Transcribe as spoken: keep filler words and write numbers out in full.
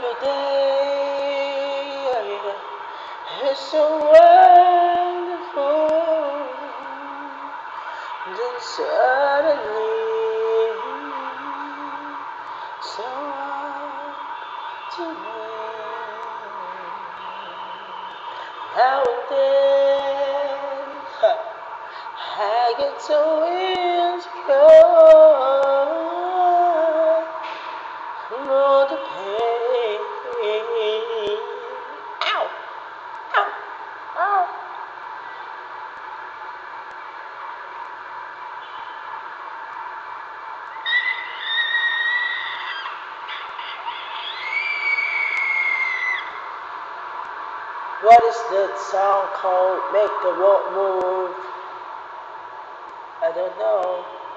Every day is so wonderful. Then suddenly, so hard to bear. Now and then, I get so insecure from all the pain. Ow! Ow! Ow! What is that song called? Make the world move. I don't know.